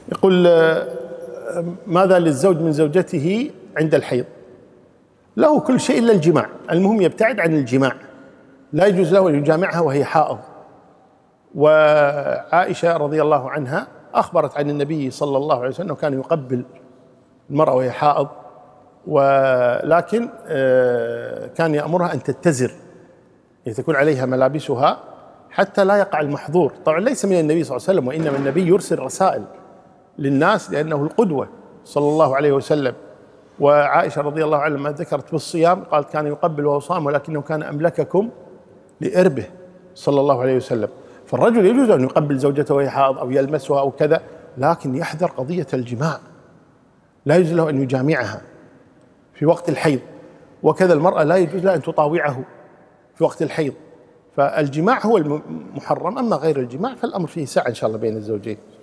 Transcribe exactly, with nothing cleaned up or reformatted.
يقول ماذا للزوج من زوجته عند الحيض؟ له كل شيء إلا الجماع، المهم يبتعد عن الجماع، لا يجوز له أن يجامعها وهي حائض. وعائشة رضي الله عنها أخبرت عن النبي صلى الله عليه وسلم كان يقبل المرأة وهي حائض، ولكن كان يأمرها أن تتزر، تكون عليها ملابسها حتى لا يقع المحظور. طبعا ليس من النبي صلى الله عليه وسلم، وإنما النبي يرسل رسائل للناس لأنه القدوة صلى الله عليه وسلم. وعائشة رضي الله عنها لما ذكرت بالصيام قالت كان يقبل وهو صائم ولكنه كان أملككم لإربه صلى الله عليه وسلم. فالرجل يجوز أن يقبل زوجته وهي حائض أو يلمسها أو كذا، لكن يحذر قضية الجماع، لا يجوز له أن يجامعها في وقت الحيض، وكذا المرأة لا يجوز لها أن تطاوعه في وقت الحيض. فالجماع هو المحرم، أما غير الجماع فالأمر فيه سعة إن شاء الله بين الزوجين.